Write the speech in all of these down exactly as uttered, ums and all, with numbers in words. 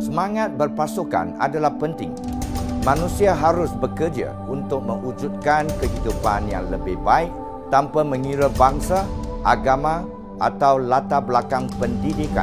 Semangat berpasukan adalah penting. Manusia harus bekerja untuk mewujudkan kehidupan yang lebih baik tanpa mengira bangsa, agama atau latar belakang pendidikan.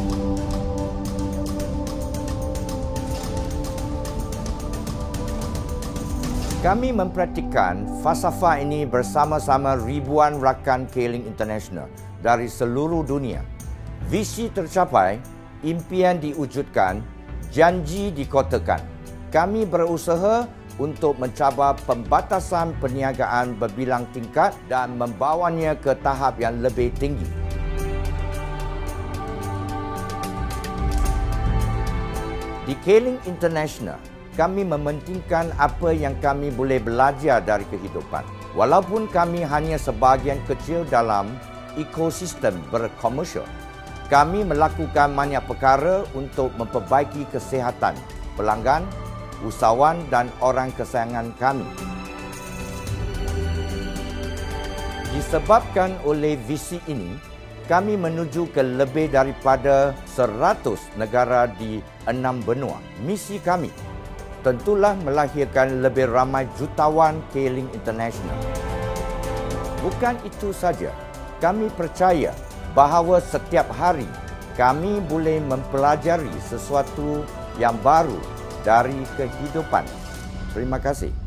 Kami mempraktikkan falsafah ini bersama-sama ribuan rakan Keling International dari seluruh dunia. Visi tercapai, impian diwujudkan, janji dikotakan. Kami berusaha untuk mencabar pembatasan perniagaan berbilang tingkat dan membawanya ke tahap yang lebih tinggi. Di Keling International, kami mementingkan apa yang kami boleh belajar dari kehidupan. Walaupun kami hanya sebahagian kecil dalam ekosistem berkomersial, kami melakukan banyak perkara untuk memperbaiki kesihatan pelanggan, usahawan dan orang kesayangan kami. Disebabkan oleh visi ini, kami menuju ke lebih daripada seratus negara di enam benua. Misi kami tentulah melahirkan lebih ramai jutawan Keling International. Bukan itu saja, kami percaya bahawa setiap hari kami boleh mempelajari sesuatu yang baru dari kehidupan. Terima kasih.